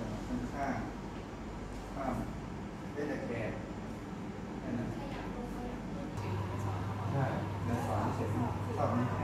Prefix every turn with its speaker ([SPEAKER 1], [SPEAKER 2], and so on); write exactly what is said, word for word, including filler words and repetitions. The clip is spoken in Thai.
[SPEAKER 1] ข้างข้างข้ามเป็นแต่แกนนั่นนะใช่เดินสอนเสร็จชอบนี้